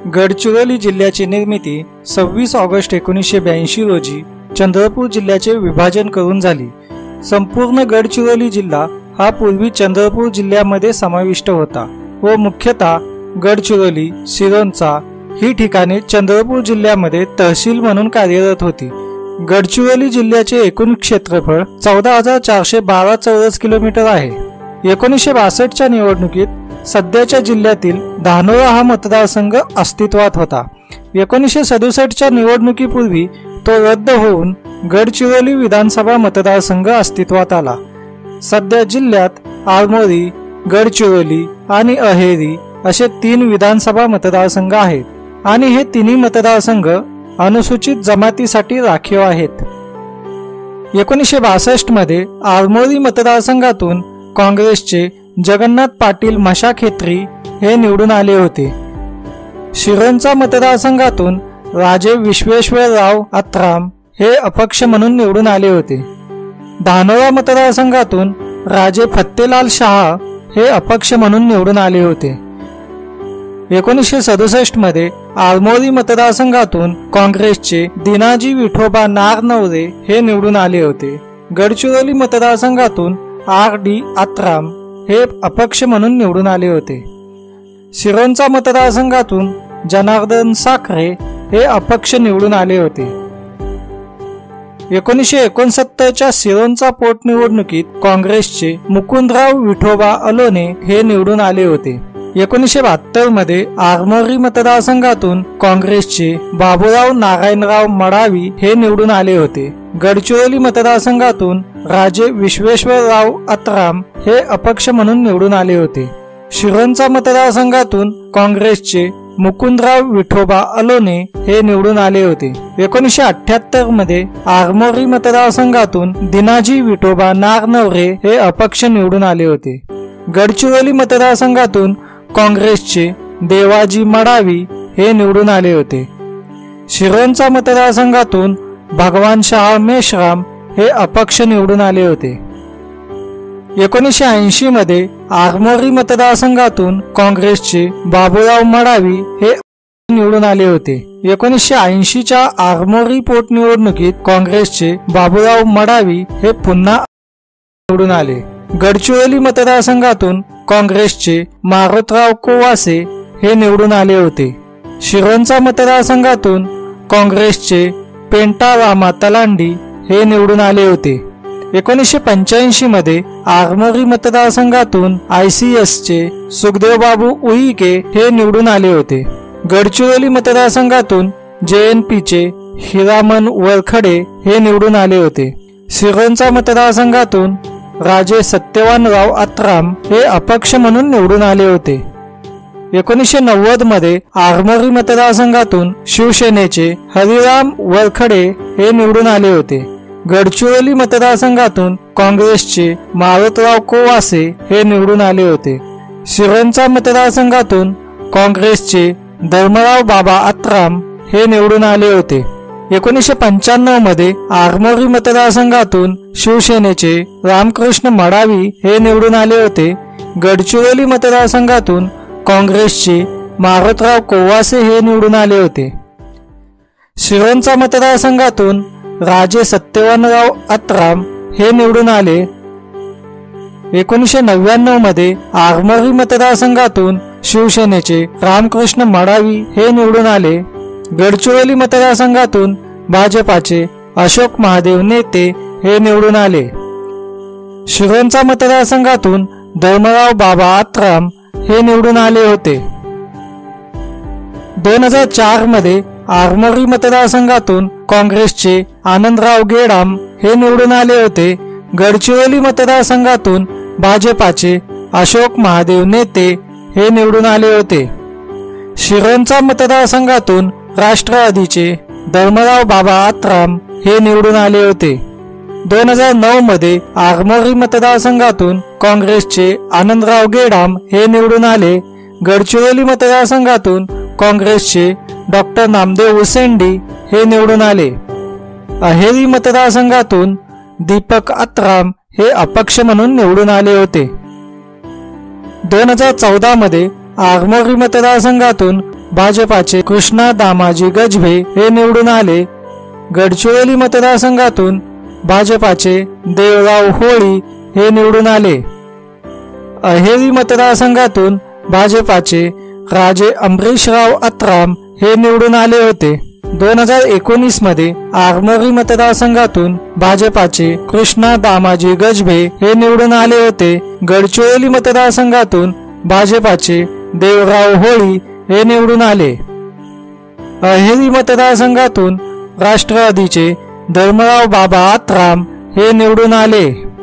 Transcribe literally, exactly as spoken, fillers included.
गडचिरोली जिल्ह्याची निर्मिती सव्वीस ऑगस्ट एकोणीसशे ब्याऐंशी रोजी चंद्रपूर जिल्ह्याचे विभाजन करून झाली। संपूर्ण गडचिरोली जिल्हा हा पूर्वी चंद्रपूर जिल्ह्यामध्ये समाविष्ट होता व मुख्यतः गडचिरोली, सिरोंचा ही ठिकाणे चंद्रपूर जिल्ह्यामध्ये तहसील म्हणून कार्यरत होती। गडचिरोली जिल्ह्याचे एकूण क्षेत्रफळ चौदा हजार चारशे बारा चौरस किलोमीटर आहे। एकोणीसशे बासष्टच्या निवडणुकीत सध्याच्या जिल्ह्यातील धानोरा हा मतदारसंघ अस्तित्वात होता। एकोणीसशे सदुसष्टच्या निवडणुकीपूर्वी तो रद्द होऊन गडचिरोली विधानसभा मतदारसंघ अस्तित्वात आला। सध्या जिल्ह्यात आरमोरी, गडचिरोली आणि अहेरी असे तीन विधानसभा मतदारसंघ आहेत आणि हे तिन्ही मतदारसंघ अनुसूचित जमातीसाठी राखीव आहेत। एकोणीसशे बासष्ट मध्ये आरमोरी मतदारसंघातून काँग्रेसचे जगन्नाथ पाटील मशाखेत्री हे निवडून आले होते। शिरोंचा मतदारसंघातून राजे विश्वेश्वरराव आत्राम हे अपक्ष म्हणून निवडून आले होते। धानोरा मतदारसंघातून राजे फत्तेलाल शाह हे अपक्ष म्हणून निवडून आले होते। एकोणीसशे सदुसष्ट मध्ये आरमोरी मतदारसंघातून काँग्रेसचे दिनाजी विठोबा नारनवरे हे निवडून आले होते। गडचिरोली मतदारसंघातून आर डी आत्राम हे अपक्ष म्हणून निवडून आले होते। सिरोंचा मतदारसंघातून जनार्दन साखरे हे अपक्ष निवडून आले होते। एकोणीसशे एकोणसत्तरच्या सिरोंचा पोटनिवडणुकीत काँग्रेसचे मुकुंदराव विठोबा अलोने हे निवडून आले होते। एकोणीसशे बहात्तर मध्ये आरमोरी मतदारसंघातून काँग्रेसचे बाबूराव नारायणराव मडावी हे निवडून आले होते। गडचिरोली मतदारसंघातून राजे विश्वेश्वरराव आत्राम हे अपक्ष म्हणून निवडून आले होते। शिरोंचा मतदारसंघातून काँग्रेसचे मुकुंदराव विठोबा अलोने हे निवडून आले होते। एकोणीसशे अठ्याहत्तर मध्ये आरमोरी मतदारसंघातून दिनाजी विठोबा नारनवरे हे अपक्ष निवडून आले होते। गडचिरोली मतदारसंघातून काँग्रेसचे देवाजी मडावी हे निवडून आले होते। शिरोंचा मतदारसंघातून भगवान शाह मेश्राम हे अपक्ष निवडून आले होते। एकोणीसशे ऐंशी मध्ये आरमोरी मतदारसंघातून काँग्रेसचे बाबूराव मडावी हे निवडून आले होते। एकोणीसशे ऐंशीच्या आरमोरी पोटनिवडणुकीत काँग्रेसचे बाबूराव मडावी हे पुन्हा निवडून आले। गडचिरोली मतदारसंघातून काँग्रेसचे मारुतराव कोवासे हे निवडून आले होते। शिरोंचा मतदारसंघातून काँग्रेसचे पेंटारामा तलांडी हे निवडून आले होते। एकोणीसशे पंच्याऐंशी मध्ये आरमोरी मतदारसंघातून आय सी एस चे सुखदेवबाबू उईके हे निवडून आले होते। गडचिरोली मतदारसंघातून जे एन पी चे हिरामन वरखडे हे निवडून आले होते। सिरोंचा मतदारसंघातून राजे सत्यवानराव आत्राम हे अपक्ष म्हणून निवडून आले होते। एकोणीसशे नव्वद मध्ये आरमोरी मतदारसंघातून शिवसेनेचे हरिराम वरखडे हे निवडून आले होते। गडचिरोली मतदारसंघातून काँग्रेसचे मारुतराव कोवासे हे निवडून आले होते। सिरोंचा मतदारसंघातून काँग्रेसचे धर्मराव बाबा आत्राम हे निवडून आले होते। एकोणीसशे पंच्याण्णव मध्ये आरमोरी मतदारसंघातून शिवसेनेचे रामकृष्ण मडावी हे निवडून आले होते। गडचिरोली मतदारसंघातून काँग्रेसचे मारुतराव कोवासे हे निवडून आले होते। सिरोंचा मतदारसंघातून राजे सत्यवानराव आत्राम हे निवडून आले। एकोणीसशे नव्याण्णव मध्ये आरमोरी मतदारसंघातून शिवसेनेचे रामकृष्ण मडावी हे निवडून आले। गडचिरोली मतदारसंघातून भाजपाचे अशोक महादेव नेते हे निवडून आले। शिरोंचा मतदारसंघातून धर्मराव बाबा आत्राम हे निवडून आले होते। दोन हजार चार मध्ये आरमोरी मतदारसंघातून काँग्रेसचे आनंदराव गेडाम हे निवडून आले होते। गडचिरोली मतदारसंघातून भाजपाचे अशोक महादेव नेते हे निवडून आले होते। शिरोंचा मतदारसंघातून राष्ट्रवादीचे धर्मराव बाबा आत्राम हे निवडून आले होते। दोन हजार नऊ मध्ये आरमोरी मतदारसंघातून काँग्रेसचे आनंदराव गेडाम हे निवडून आले। गडचिरोली मतदारसंघातून काँग्रेसचे डॉक्टर नामदेव उसेंडी हे निवडून आले। अहेरी मतदारसंघातून दीपक आत्राम हे अपक्ष म्हणून निवडून आले होते। दोन हजार चौदा मध्ये आरमोरी मतदारसंघातून भाजपाचे कृष्णा दामाजी गजभे हे निवडून आले। गडचिरोली मतदारसंघातून भाजपाचे देवराव होळी हे निवडून आले। अहेरी मतदारसंघातून भाजपाचे राजे अमरीशराव अत्राम हे निवडून आले होते। दोन हजार एकोणीस मध्ये आरमोरी मतदारसंघातून भाजपाचे कृष्णा दामाजी गजभे हे निवडून आले होते। गडचिरोली मतदारसंघातून भाजपाचे देवराव होळी हे निवडून आले। अहेरी मतदारसंघातून राष्ट्रवादीचे धर्मराव बाबा आत्राम हे निवडून आले।